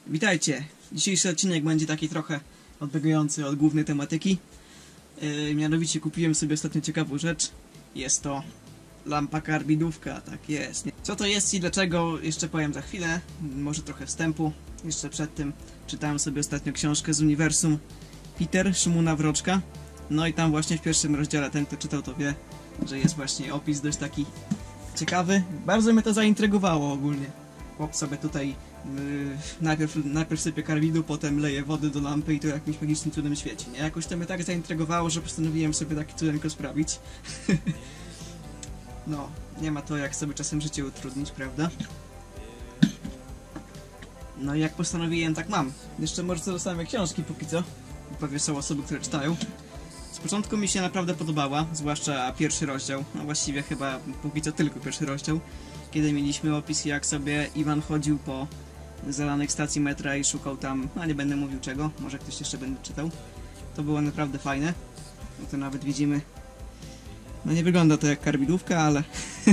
Witajcie! Dzisiejszy odcinek będzie taki trochę odbiegający od głównej tematyki. Mianowicie kupiłem sobie ostatnio ciekawą rzecz. Jest to lampa karbidówka, tak jest. Co to jest i dlaczego, jeszcze powiem za chwilę. Może trochę wstępu. Jeszcze przed tym czytałem sobie ostatnio książkę z uniwersum Peter Szymona Wroczka. No i tam właśnie w pierwszym rozdziale, ten kto czytał to wie, że jest właśnie opis dość taki ciekawy. Bardzo mnie to zaintrygowało ogólnie. Chłop sobie tutaj najpierw sypie karbidu, potem leje wody do lampy i to jakimś magicznym cudem świeci, nie? Jakoś to mnie tak zaintrygowało, że postanowiłem sobie taki cudeńko sprawić. No, nie ma to jak sobie czasem życie utrudnić, prawda? No i jak postanowiłem, tak mam. Jeszcze może co do samej książki póki co. Pewnie są osoby, które czytają. Z początku mi się naprawdę podobała, zwłaszcza pierwszy rozdział. No właściwie chyba póki co tylko pierwszy rozdział. Kiedy mieliśmy opis, jak sobie Iwan chodził po zalanych stacji metra i szukał tam, no nie będę mówił czego, może ktoś jeszcze będzie czytał. To było naprawdę fajne. No to nawet widzimy, no nie wygląda to jak karbidówka, ale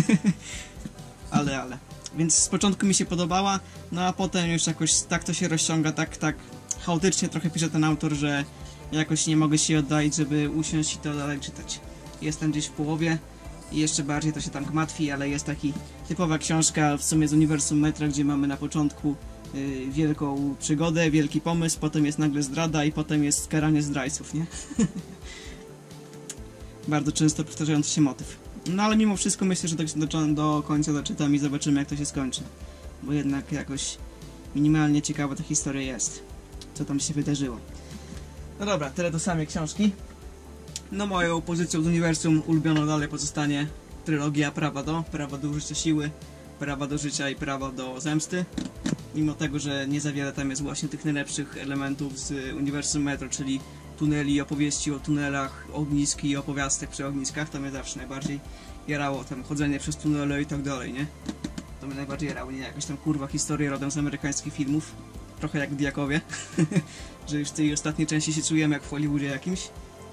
ale. Więc z początku mi się podobała, no a potem już jakoś tak to się rozciąga, tak chaotycznie trochę pisze ten autor, że jakoś nie mogę się oddalić, żeby usiąść i to dalej czytać. Jestem gdzieś w połowie i jeszcze bardziej to się tam gmatwi, ale jest taki typowa książka w sumie z uniwersum metra, gdzie mamy na początku wielką przygodę, wielki pomysł, potem jest nagle zdrada i potem jest karanie zdrajców, nie? Bardzo często powtarzający się motyw. No ale mimo wszystko myślę, że do końca doczytam i zobaczymy, jak to się skończy. Bo jednak jakoś minimalnie ciekawa ta historia jest. Co tam się wydarzyło. No dobra, tyle do samej książki. No moją pozycją z uniwersum ulubioną dalej pozostanie trylogia Prawa do użycia siły, Prawa do życia i Prawa do zemsty. Mimo tego, że nie za wiele tam jest właśnie tych najlepszych elementów z uniwersum metro, czyli tuneli, opowieści o tunelach, ognisk i opowiastek przy ogniskach, to mnie zawsze najbardziej jarało, tam chodzenie przez tunele i tak dalej, nie? To mnie najbardziej jarało, nie jakaś tam kurwa historia rodem z amerykańskich filmów. Trochę jak w Diakowie, że już w tej ostatniej części się czujemy jak w Hollywoodzie jakimś.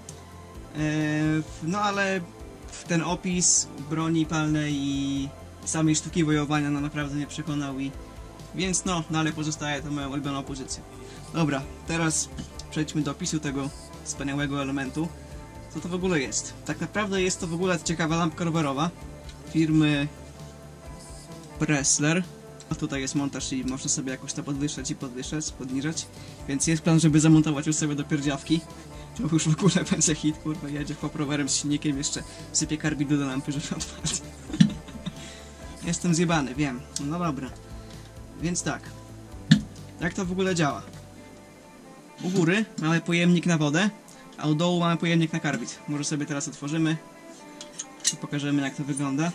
No ale ten opis broni palnej i samej sztuki wojowania no naprawdę mnie przekonał więc no, dalej pozostaje to moją ulubioną pozycją. Dobra, teraz przejdźmy do opisu tego wspaniałego elementu. Co to w ogóle jest? Tak naprawdę jest to w ogóle ciekawa lampka rowerowa firmy Pressler. A tutaj jest montaż i można sobie jakoś to podwyższać i podniżać. Więc jest plan, żeby zamontować już sobie do pierdziawki. To już w ogóle będzie hit, kurwa, jedzie chłop rowerem z silnikiem, jeszcze sypie karbidu do lampy, żeby odpalić. Jestem zjebany, wiem. No dobra. Więc tak. Jak to w ogóle działa? U góry mamy pojemnik na wodę, a u dołu mamy pojemnik na karbid. Może sobie teraz otworzymy i pokażemy, jak to wygląda.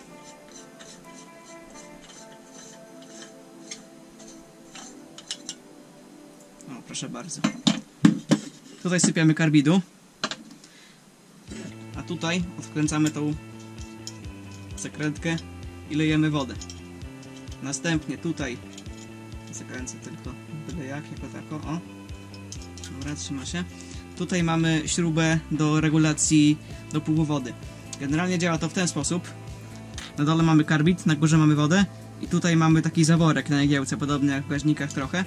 O, proszę bardzo. Tutaj sypiamy karbidu, a tutaj odkręcamy tą zakrętkę i lejemy wodę. Następnie tutaj zakręcę tylko byle jak, jako tako, o. Dobra, trzyma się. Tutaj mamy śrubę do regulacji dopływu wody. Generalnie działa to w ten sposób. Na dole mamy karbid, na górze mamy wodę i tutaj mamy taki zaworek na jagiełce, podobny jak w gaźnikach trochę.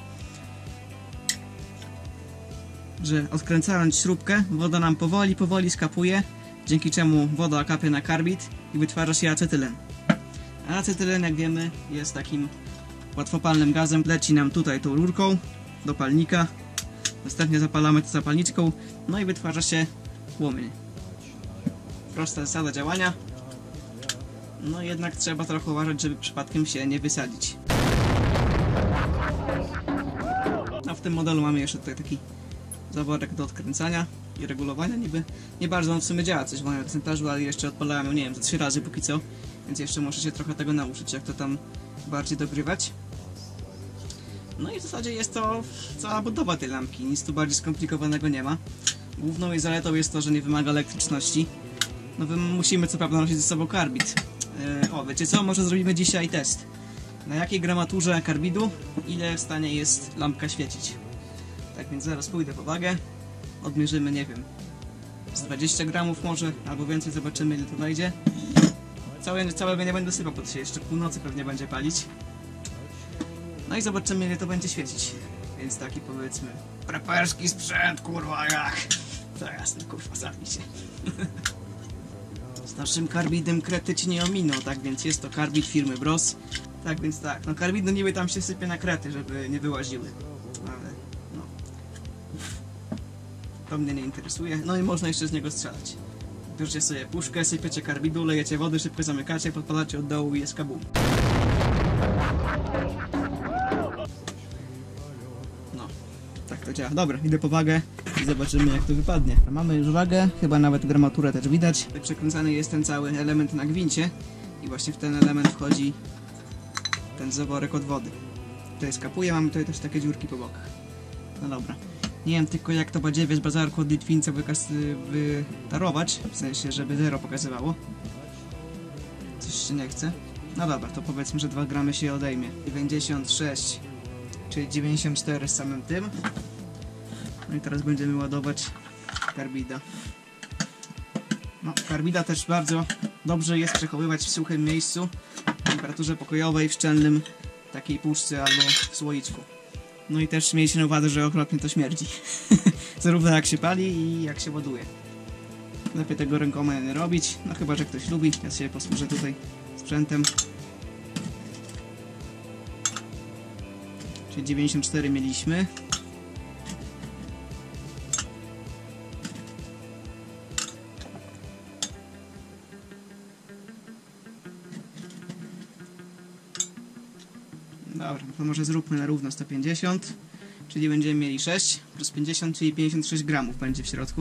Że odkręcając śrubkę, woda nam powoli skapuje, dzięki czemu woda kapie na karbid i wytwarza się acetylen. A acetylen, jak wiemy, jest takim łatwopalnym gazem. Leci nam tutaj tą rurką do palnika, następnie zapalamy to zapalniczką, no i wytwarza się płomień. Prosta zasada działania. No jednak trzeba trochę uważać, żeby przypadkiem się nie wysadzić. A w tym modelu mamy jeszcze tutaj taki zaworek do odkręcania i regulowania. Niby nie bardzo on w sumie działa coś w moim egzemplarzu, ale jeszcze odpalałem, nie wiem, za 3 razy póki co, więc jeszcze muszę się trochę tego nauczyć, jak to tam bardziej dogrywać. No i w zasadzie jest to cała budowa tej lampki, nic tu bardziej skomplikowanego nie ma. Główną jej zaletą jest to, że nie wymaga elektryczności. No musimy co prawda nosić ze sobą karbid. O, wiecie co? Może zrobimy dzisiaj test. Na jakiej gramaturze karbidu ile w stanie jest lampka świecić. Tak więc zaraz pójdę po wagę, odmierzymy, nie wiem, z 20 gramów może, albo więcej, zobaczymy, ile to wejdzie. Całego nie będę sypał, bo się jeszcze północy pewnie będzie palić. No i zobaczymy, ile to będzie świecić. Więc taki powiedzmy preperski sprzęt, kurwa, jak. To jasne, kurwa, zabij się. Z naszym karbidem krety ci nie ominął, tak więc jest to karbid firmy Bros. Tak więc tak, no karbid no niby tam się sypie na krety, żeby nie wyłaziły. Ale no. To mnie nie interesuje. No i można jeszcze z niego strzelać. Bierzecie sobie puszkę, sypiecie karbidu, lejecie wody, szybko zamykacie, podpalacie od dołu i jest kabum. No, tak to działa. Dobra, idę po wagę i zobaczymy jak to wypadnie. Mamy już wagę, chyba nawet gramaturę też widać. Tak przekręcany jest ten cały element na gwincie i właśnie w ten element wchodzi ten zaworek od wody. Tutaj skapuje, mamy tutaj też takie dziurki po bokach. No dobra. Nie wiem tylko jak to badziewie z bazarku od Litwinca wytarować, w sensie żeby 0 pokazywało. Coś się nie chce. No dobra, to powiedzmy, że 2 gramy się odejmie. 96, czyli 94 z samym tym. No i teraz będziemy ładować karbida. No, karbida też bardzo dobrze jest przechowywać w suchym miejscu, w temperaturze pokojowej, w szczelnym takiej puszce albo w słoiczku. No i też miejcie na uwadze, że okropnie to śmierdzi. Zarówno jak się pali i jak się ładuje. Lepiej tego rękoma nie robić, no chyba, że ktoś lubi. Ja się posłużę tutaj sprzętem. Czyli 94 mieliśmy. Dobra, to może zróbmy na równo 150, czyli będziemy mieli 6 plus 50, czyli 56 gramów będzie w środku.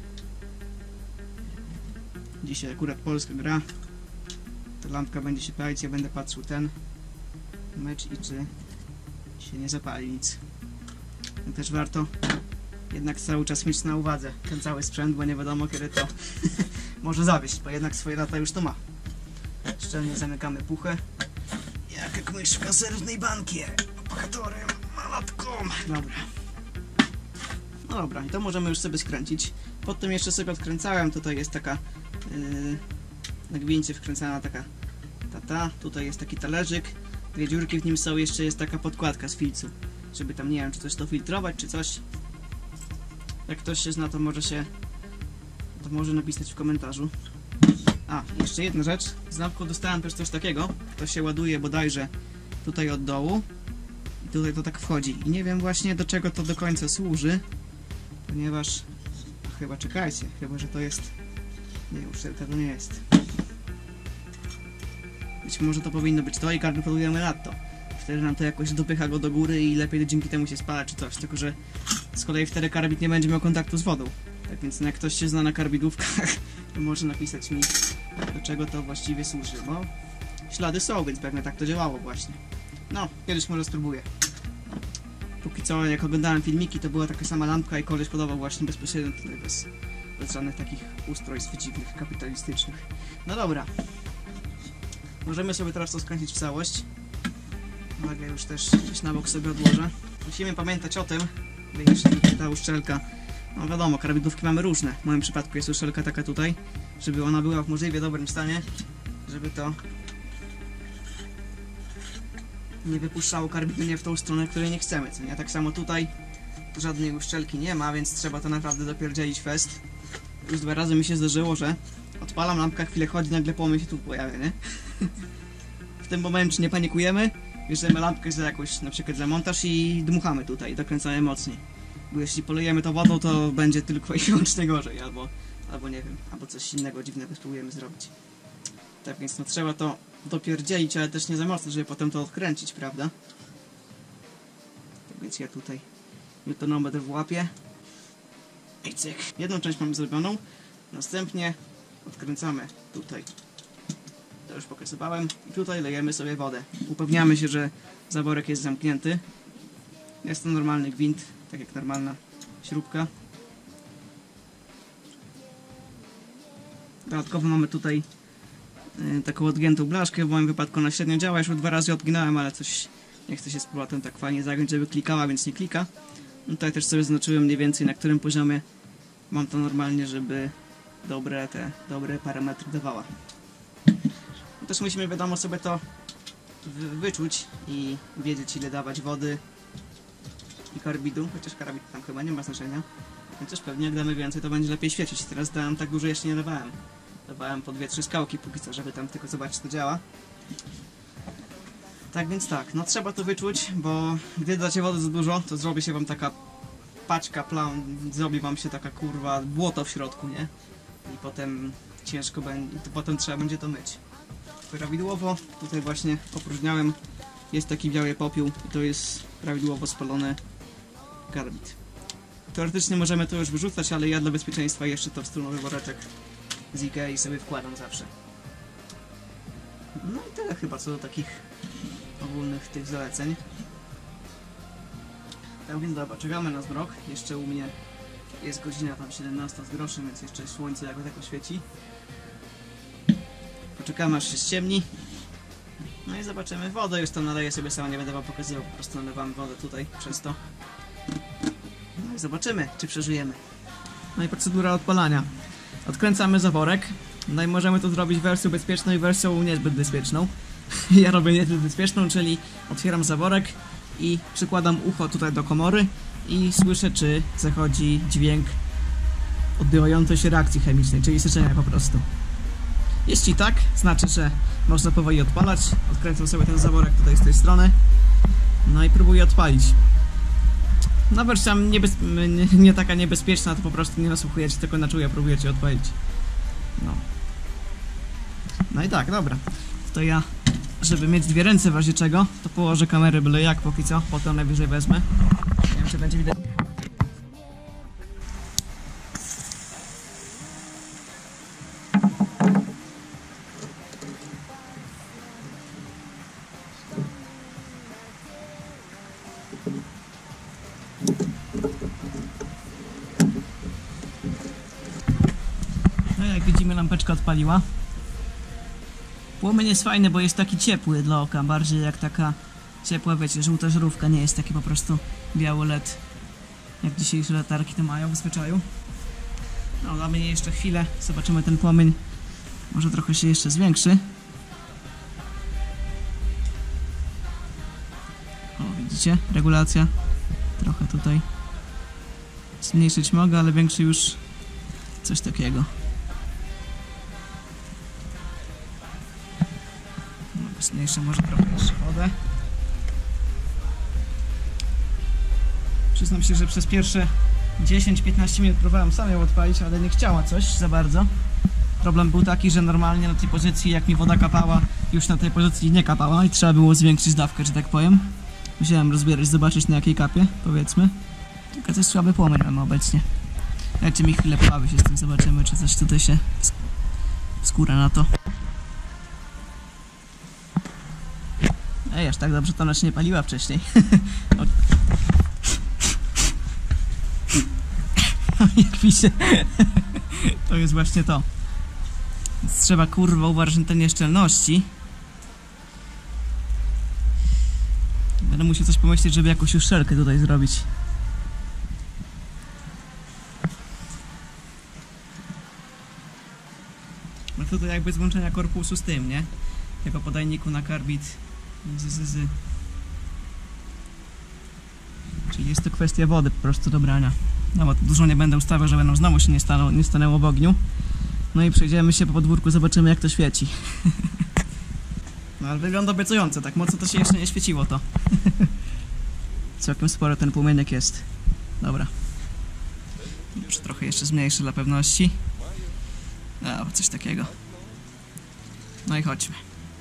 Dzisiaj akurat Polska gra. Ta lampka będzie się palić, ja będę patrzył ten mecz i czy się nie zapali nic. No też warto jednak cały czas mieć na uwadze ten cały sprzęt, bo nie wiadomo kiedy to może zawieść, bo jednak swoje lata już to ma. Szczelnie zamykamy puchę. Jak mysz w konserwnej bankie, bohatorem, malatką. Dobra. No dobra, i to możemy już sobie skręcić. Potem jeszcze sobie odkręcałem, tutaj jest taka na gwincie wkręcana taka tutaj jest taki talerzyk, 2 dziurki w nim są, jeszcze jest taka podkładka z filcu, żeby tam, nie wiem, czy coś to filtrować, czy coś. Jak ktoś się zna, to może napisać w komentarzu. A, jeszcze jedna rzecz. Z lampką dostałem też coś takiego. To się ładuje bodajże tutaj od dołu. I tutaj to tak wchodzi. I nie wiem właśnie do czego to do końca służy. Ponieważ... Chyba czekajcie. Chyba, że to jest... Nie, uszczelka to nie jest. Być może to powinno być to i karbid podujemy nad to. Wtedy nam to jakoś dopycha go do góry i lepiej dzięki temu się spala czy coś. Tylko, że z kolei wtedy karbid nie będzie miał kontaktu z wodą. Tak więc jak ktoś się zna na karbidówkach, to może napisać mi, do czego to właściwie służy, bo ślady są, więc pewnie tak to działało właśnie. No, kiedyś może spróbuję. Póki co, jak oglądałem filmiki, to była taka sama lampka i koleś podawał właśnie bezpośrednio tutaj, bez żadnych takich ustrojstw dziwnych, kapitalistycznych. No dobra. Możemy sobie teraz to skręcić w całość. Uwagę już też gdzieś na bok sobie odłożę. Musimy pamiętać o tym, by jeszcze ta uszczelka. No wiadomo, karbidówki mamy różne. W moim przypadku jest uszczelka taka tutaj, żeby ona była w możliwie dobrym stanie, żeby to nie wypuszczało karbidu nie w tą stronę, której nie chcemy, co nie? Tak samo tutaj żadnej uszczelki nie ma, więc trzeba to naprawdę dopierdzielić fest. Już 2 razy mi się zdarzyło, że odpalam lampka, chwilę chodzi, nagle płomień się tu pojawia, nie? W tym momencie nie panikujemy, bierzemy lampkę za jakąś, na przykład za montaż i dmuchamy tutaj, dokręcamy mocniej. Bo jeśli polejemy to wodą, to będzie tylko i wyłącznie gorzej, albo nie wiem, albo coś innego dziwnego spróbujemy zrobić. Tak więc no trzeba to dopierdzielić, ale też nie za mocno, żeby potem to odkręcić, prawda? Tak więc ja tutaj newtonometr włapię i cyk. Jedną część mamy zrobioną, następnie odkręcamy tutaj. To już pokazywałem i tutaj lejemy sobie wodę. Upewniamy się, że zaworek jest zamknięty. Jest to normalny gwint, tak jak normalna śrubka. Dodatkowo mamy tutaj taką odgiętą blaszkę, w moim wypadku ona średnio działa, już 2 razy odginałem, ale coś nie chce się z powrotem tak fajnie zagiąć, żeby klikała, więc nie klika. No tutaj też sobie zaznaczyłem mniej więcej na którym poziomie mam to normalnie, żeby dobre parametry dawała. No też musimy wiadomo sobie to wyczuć i wiedzieć ile dawać wody i karbidu, chociaż karbid tam chyba nie ma znaczenia. Chociaż pewnie jak damy więcej, to będzie lepiej świecić. Teraz dałem tak dużo, jeszcze nie dawałem. Dawałem po 2-3 skałki póki co, żeby tam tylko zobaczyć, co działa. Tak więc tak, no trzeba to wyczuć, bo gdy dacie wody za dużo, to zrobi się wam taka paczka plan, zrobi wam się taka kurwa błoto w środku, nie? I potem ciężko będzie, to potem trzeba będzie to myć. Prawidłowo tutaj właśnie opróżniałem, jest taki biały popiół i to jest prawidłowo spalony karbid. Teoretycznie możemy to już wyrzucać, ale ja dla bezpieczeństwa jeszcze to w strunowy woreczek z Ikei sobie wkładam zawsze. No i tyle chyba co do takich ogólnych tych zaleceń. Tak więc dobra, czekamy na zmrok. Jeszcze u mnie jest godzina tam 17 z groszem, więc jeszcze słońce jakoś tak świeci. Poczekamy aż się ściemni. No i zobaczymy. Wodę już tam naleję sobie sama, nie będę wam pokazywał, po prostu nalewam wodę tutaj przez to. No i zobaczymy, czy przeżyjemy. No i procedura odpalania. Odkręcamy zaworek. No i możemy to zrobić wersją bezpieczną i wersją niezbyt bezpieczną. Ja robię niezbyt bezpieczną, czyli otwieram zaworek i przykładam ucho tutaj do komory i słyszę, czy zachodzi dźwięk odbywającej się reakcji chemicznej, czyli syczenia po prostu. Jeśli tak, znaczy, że można powoli odpalać. Odkręcam sobie ten zaworek tutaj z tej strony. No i próbuję odpalić. No wersja nie taka niebezpieczna, to po prostu nie nasłuchujecie, tylko na czuja próbujecie odpalić. No i tak, dobra. To ja, żeby mieć dwie ręce w razie czego, to położę kamerę byle jak póki co, potem najwyżej wezmę. Nie wiem, czy będzie widać. No jak widzimy, lampeczka odpaliła. Płomień jest fajny, bo jest taki ciepły dla oka, bardziej jak taka ciepła, wiecie, żółta żarówka, nie jest taki po prostu biały LED, jak dzisiejsze latarki to mają w zwyczaju. No, damy jej jeszcze chwilę, zobaczymy ten płomień, może trochę się jeszcze zwiększy. O, widzicie, regulacja, trochę tutaj zmniejszyć mogę, ale większy już coś takiego. Mniejsze może trochę jeszcze wodę. Przyznam się, że przez pierwsze 10-15 minut próbowałem sam ją odpalić, ale nie chciała coś za bardzo. Problem był taki, że normalnie na tej pozycji, jak mi woda kapała, już na tej pozycji nie kapała i trzeba było zwiększyć dawkę, że tak powiem. Musiałem rozbierać, zobaczyć na jakiej kapie, powiedzmy. Tylko to jest słaby płomień mamy obecnie. Dajcie mi chwilę pobawić się z tym, zobaczymy, czy coś tutaj się skóra na to. Ej, aż tak dobrze to ona się nie paliła wcześniej. Jak widzicie, to jest właśnie to. Więc trzeba kurwa uważać na te nieszczelności. Będę musiał coś pomyśleć, żeby jakąś uszczelkę tutaj zrobić. No tutaj jakby złączenia korpusu z tym, nie? Tego podajniku na karbid. Czyli jest to kwestia wody po prostu do brania. No bo dużo nie będę ustawiał, żeby nam znowu się nie stanęło w ogniu. No i przejdziemy się po podwórku, zobaczymy jak to świeci. No ale wygląda obiecująco, tak mocno to się jeszcze nie świeciło to. Całkiem sporo ten płomienek jest. Dobra. Już trochę jeszcze zmniejszę dla pewności. O, coś takiego. No i chodźmy.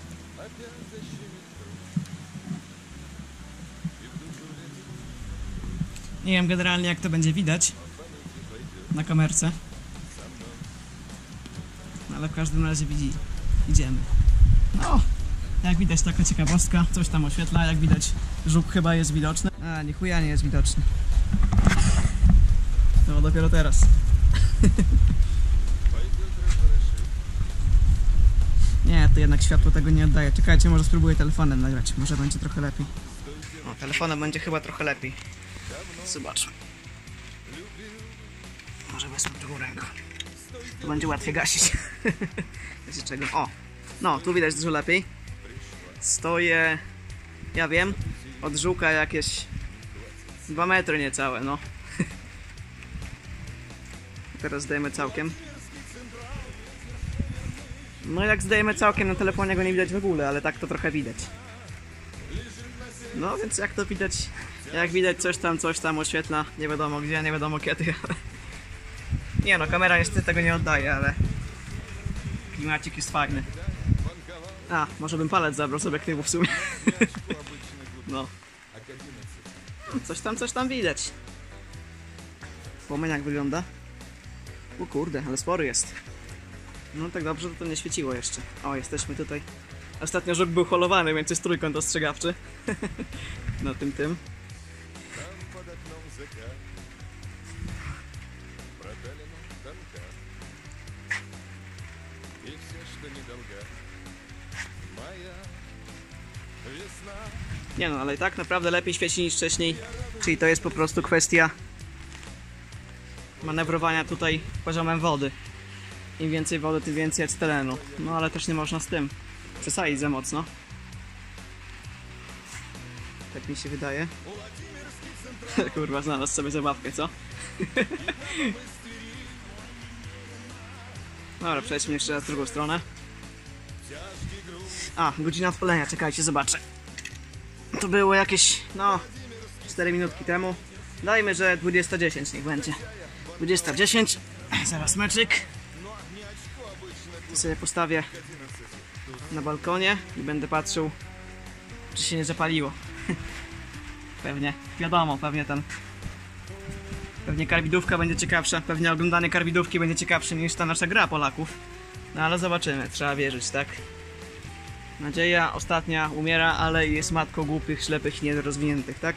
Nie wiem generalnie jak to będzie widać na kamerce, ale w każdym razie idziemy. No, jak widać taka ciekawostka, coś tam oświetla, jak widać żuk chyba jest widoczny. A, ni chuja nie jest widoczny. No dopiero teraz. Nie, to jednak światło tego nie oddaje. Czekajcie, może spróbuję telefonem nagrać, może będzie trochę lepiej. O, telefonem będzie chyba trochę lepiej. Zobaczmy. Może wezmę drugą ręką. To będzie łatwiej gasić. Wiecie czego? O! No, tu widać dużo lepiej. Stoję... Ja wiem. Od żółka jakieś... 2 metry niecałe, no. Teraz zdejmę całkiem. No jak zdejmę całkiem, na telefonie go nie widać w ogóle, ale tak to trochę widać. No więc jak to widać, jak widać coś tam oświetla, nie wiadomo gdzie, nie wiadomo kiedy, ale... Nie no, kamera niestety tego nie oddaje, ale... Klimacik jest fajny. A, może bym palec zabrał z obiektywu w sumie. No. Coś tam widać. Płomień jak wygląda? O kurde, ale spory jest. No tak dobrze to nie świeciło jeszcze. O, jesteśmy tutaj. Ostatnio żuk był holowany, więc jest trójkąt ostrzegawczy. No tym. Nie no, ale i tak naprawdę lepiej świeci niż wcześniej. Czyli to jest po prostu kwestia manewrowania tutaj poziomem wody. Im więcej wody, tym więcej acetylenu. No ale też nie można z tym przesadzić za mocno. Tak mi się wydaje. Kurwa, znalazł sobie zabawkę, co? Dobra, przejdźmy jeszcze raz w drugą stronę. A, godzina odpalenia, czekajcie, zobaczę. To było jakieś, no, 4 minutki temu. Dajmy, że 20:10 niech będzie. 20:10. Zaraz meczyk. To sobie postawię na balkonie i będę patrzył, czy się nie zapaliło. Pewnie, wiadomo, pewnie karbidówka będzie ciekawsza, pewnie oglądanie karbidówki będzie ciekawsze niż ta nasza gra Polaków. No ale zobaczymy, trzeba wierzyć, tak? Nadzieja ostatnia umiera, ale jest matką głupich, ślepych i niedorozwiniętych, tak?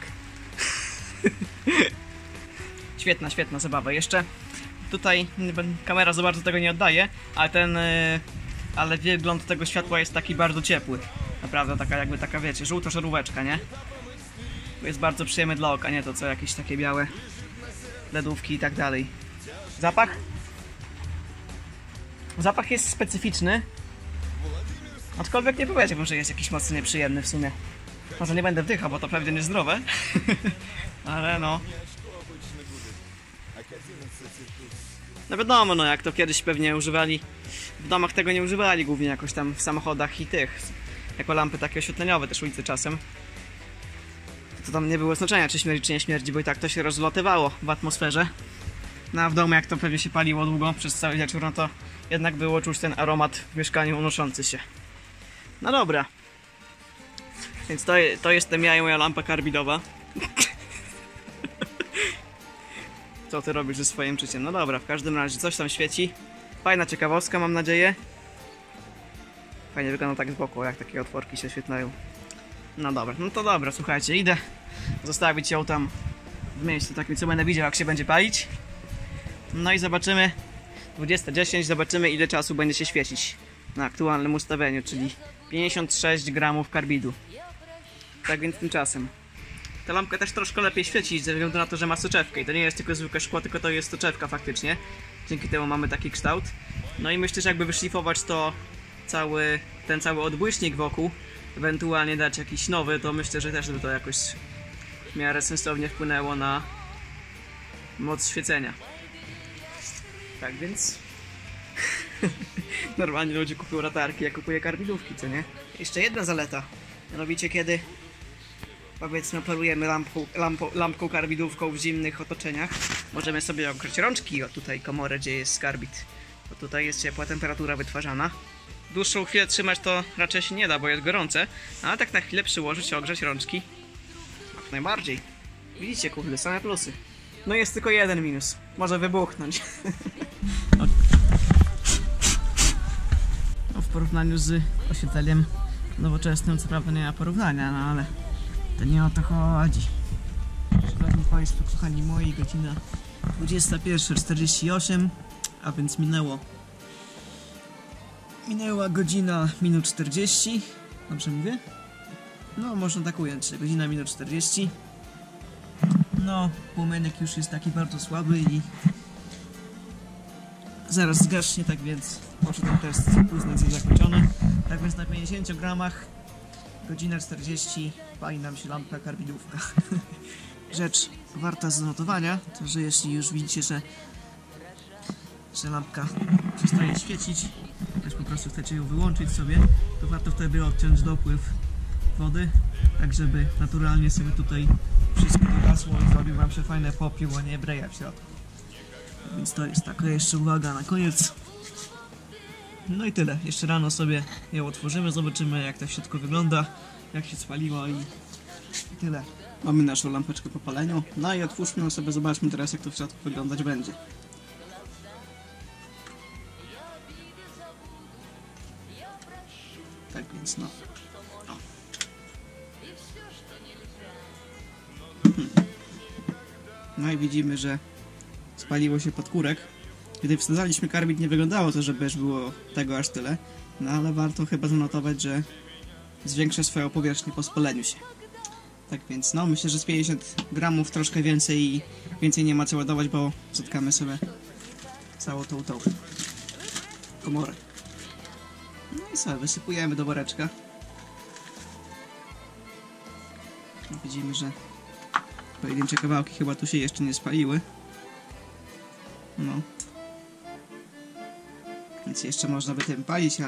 Świetna zabawa. Jeszcze tutaj kamera za bardzo tego nie oddaje, ale ale wygląd tego światła jest taki bardzo ciepły. Naprawdę taka wiecie, żółta żaróweczka, nie? Jest bardzo przyjemny dla oka, nie to co jakieś takie białe ledówki i tak dalej. Zapach? Zapach jest specyficzny. Aczkolwiek nie powiedziałbym, że jest jakiś mocno nieprzyjemny w sumie. Może nie będę wdychał, bo to pewnie niezdrowe. Ale no. No wiadomo, no jak to kiedyś pewnie używali. W domach tego nie używali, głównie jakoś tam w samochodach i tych. Jako lampy takie oświetleniowe też ulicy czasem. To tam nie było znaczenia, czy śmierdzi, czy nie śmierdzi, bo i tak to się rozlatywało w atmosferze. No a w domu, jak to pewnie się paliło długo przez cały wieczór, no to jednak było czuć ten aromat w mieszkaniu unoszący się. No dobra. Więc to jestem ja i moja lampa karbidowa. Co ty robisz ze swoim życiem? No dobra, w każdym razie coś tam świeci. Fajna ciekawostka, mam nadzieję. Fajnie wygląda tak z boku, jak takie otworki się oświetlają. No dobra, no to dobra, słuchajcie, idę zostawić ją tam w miejscu takim, co będę widział, jak się będzie palić. No i zobaczymy, 20:10, zobaczymy, ile czasu będzie się świecić na aktualnym ustawieniu, czyli 56 gramów karbidu. Tak więc tymczasem. Ta lampka też troszkę lepiej świeci, ze względu na to, że ma soczewkę i to nie jest tylko zwykłe szkło, tylko to jest soczewka faktycznie. Dzięki temu mamy taki kształt. No i myślę, że jakby wyszlifować to ten cały odbłyśnik wokół, ewentualnie dać jakiś nowy, to myślę, że też by to jakoś w miarę sensownie wpłynęło na moc świecenia. Tak więc... Normalnie ludzie kupują latarki, ja kupuję karbidówki, co nie? Jeszcze jedna zaleta. Mianowicie kiedy powiedzmy operujemy lampką karbidówką w zimnych otoczeniach, możemy sobie ogrzać rączki, o tutaj komorę, gdzie jest karbid. Bo tutaj jest ciepła temperatura wytwarzana. Dłuższą chwilę trzymać to raczej się nie da, bo jest gorące, ale tak na chwilę przyłożyć, ogrzać rączki. Jak najbardziej. Widzicie, kurde, same plusy. No jest tylko jeden minus. Może wybuchnąć. No, w porównaniu z oświetleniem nowoczesnym, co prawda nie ma porównania, no ale to nie o to chodzi. Szanowni Państwo, kochani moi, godzina 21:48, a więc minęła godzina minut 40. Dobrze mówię? No, można tak ująć, że godzina minut 40. No, płomienek już jest taki bardzo słaby i zaraz zgaśnie, tak więc może ten test uznać za zakończony. Tak więc na 50 gramach godzina 40 pali nam się lampka karbidówka. Rzecz warta zanotowania, to że jeśli już widzicie, że lampka przestaje świecić, też po prostu chcecie ją wyłączyć sobie, to warto wtedy odciąć dopływ wody, tak żeby naturalnie sobie tutaj wszystko dogasło i zrobił wam się fajne popiół, a nie breja w środku. Więc to jest taka jeszcze uwaga na koniec. No i tyle. Jeszcze rano sobie ją otworzymy, zobaczymy jak to w środku wygląda, jak się spaliło i tyle. Mamy naszą lampeczkę po paleniu. No i otwórzmy ją sobie, zobaczmy teraz jak to w środku wyglądać będzie. Tak więc no. No i widzimy, że spaliło się podkórek. Kiedy wsadzaliśmy karbid, nie wyglądało to, żeby już było tego aż tyle. No ale warto chyba zanotować, że zwiększa swoją powierzchnię po spaleniu się. Tak więc no, myślę, że z 50 gramów troszkę więcej i więcej nie ma co ładować, bo zatkamy sobie całą tą komorę. No i sobie wysypujemy do woreczka. No, widzimy, że pojedyncze kawałki chyba tu się jeszcze nie spaliły. No. Więc jeszcze można by tym palić,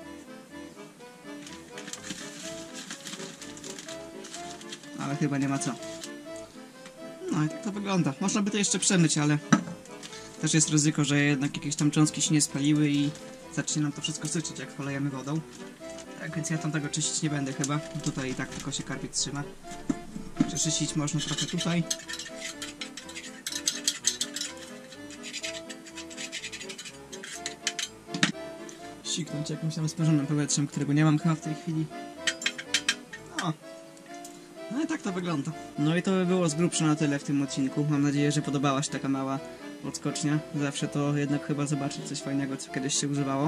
ale chyba nie ma co. No i tak to wygląda. Można by to jeszcze przemyć, ale też jest ryzyko, że jednak jakieś tam cząstki się nie spaliły i zacznie nam to wszystko syczyć, jak polejemy wodą. Tak więc ja tam tego czyścić nie będę chyba. Tutaj i tak tylko się karbid trzyma. Przeczyścić można trochę tutaj. Siknąć jakimś tam sprężonym powietrzem, którego nie mam chyba w tej chwili. No i tak to wygląda. No i to by było z grubsza na tyle w tym odcinku. Mam nadzieję, że podobała się taka mała odskocznia. Zawsze to jednak chyba zobaczyć coś fajnego, co kiedyś się używało.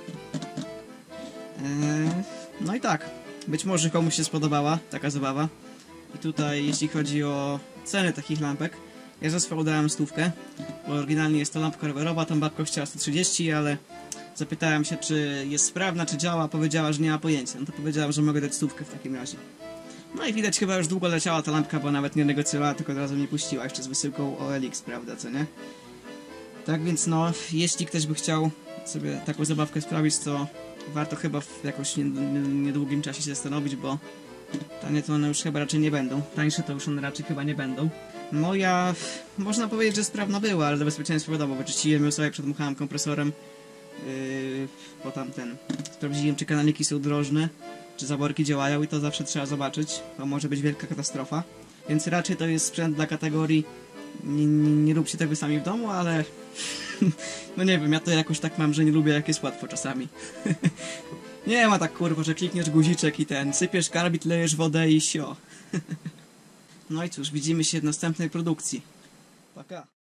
No i tak. Być może komuś się spodobała taka zabawa. I tutaj jeśli chodzi o ceny takich lampek, ja za swoją dałem 100, bo oryginalnie jest to lampka rowerowa, tam babka chciała 130, ale zapytałem się, czy jest sprawna, czy działa, powiedziała, że nie ma pojęcia. No to powiedziałem, że mogę dać 100 w takim razie. No i widać, chyba już długo leciała ta lampka, bo nawet nie negocjowała, tylko od razu mnie puściła, jeszcze z wysyłką OLX, prawda, co nie? Tak więc no, jeśli ktoś by chciał sobie taką zabawkę sprawić, to warto chyba w jakoś niedługim czasie się zastanowić, bo tanie to one już chyba raczej nie będą. Tańsze to już one raczej chyba nie będą. No ja, można powiedzieć, że sprawna była, ale za bezpieczeństwo wiadomo, wyczyściłem ją sobie, przedmuchałem kompresorem, bo sprawdziłem, czy kanaliki są drożne, czy zaworki działają i to zawsze trzeba zobaczyć, bo może być wielka katastrofa. Więc raczej to jest sprzęt dla kategorii nie róbcie tego sami w domu, ale no nie wiem, ja to jakoś tak mam, że nie lubię, jak jest łatwo czasami. Nie ma tak kurwa, że klikniesz guziczek i sypiesz karbid, lejesz wodę i sio. No i cóż, widzimy się w następnej produkcji. Paka.